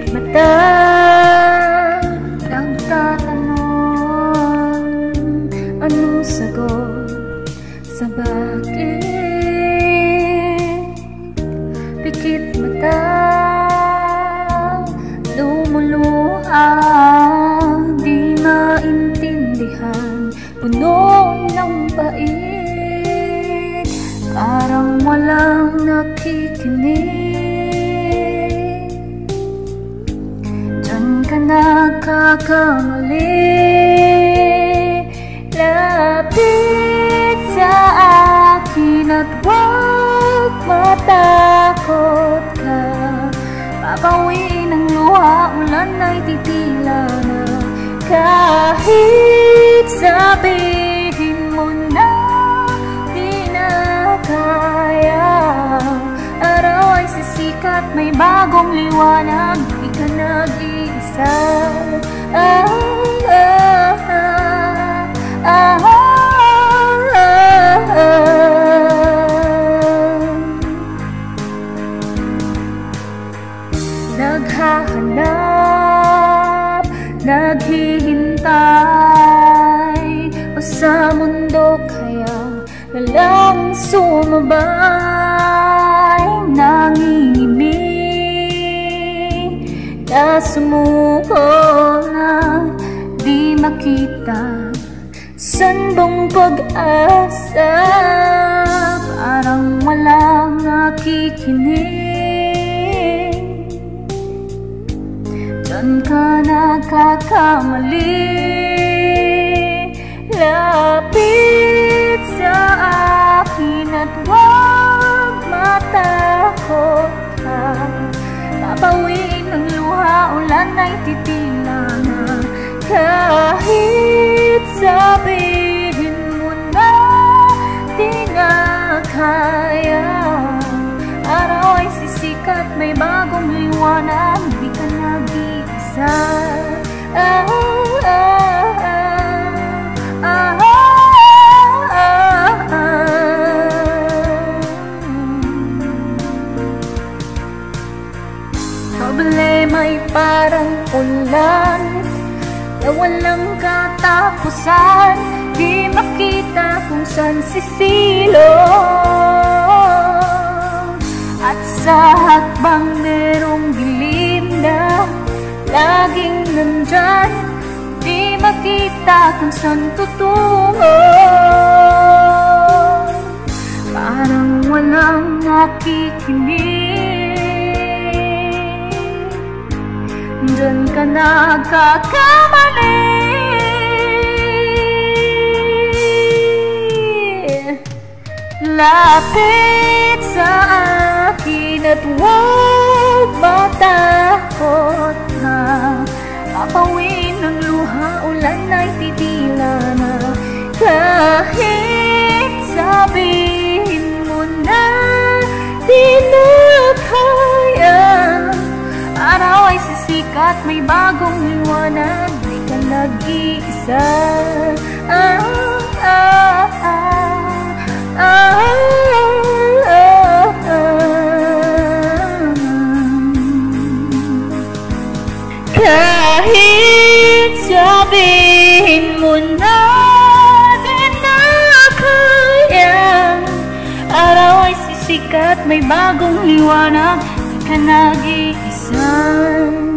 mata, nagtatanong anong sagot sa bakit. Pikit mata, lumuluha, di maintindihan, puno ng pait, parang walang nakikinig. Diyan ka nagkakamali, lapit sa akin at huwag matakot ka. Papawiin ang luha, ulan ay titila na. Kahit sabihin mo na di na kaya, araw ay sisikat, may bagong liwanag, di ka nag-iisa. Naghahanap, naghihintay, o sa mundo kaya nalang sumabay, nangingimig na sumuko na di makita. San bang pag-asa, parang walang nakikinig. Diyan ka nagkakamali, lapit sa akin at huwag matakot ka. Papawiin ang luha, ulan ay titila na. Kahit sabihin mo na di na kaya, araw ay sisikat, may bagong liwanag, di ka nag-iisa. Problema'y parang ulan na walang katapusan, di makita kung saan sisilong. At sa hakbang merong dilim na laging nandyan, di makita kung saan tutungo. Parang walang nakikinig, diyan ka nagkakamali. Lapit sa akin at huwag matakot ka. Papawiin ang luha, ulan ay titila na. Kahit sabihin mo na di na kaya, araw ay sisikat, may bagong liwanag, di ka nag-iisa. Kahit sabihin mo na di na kaya, araw ay sisikat, may bagong liwanag, di ka nag-iisa.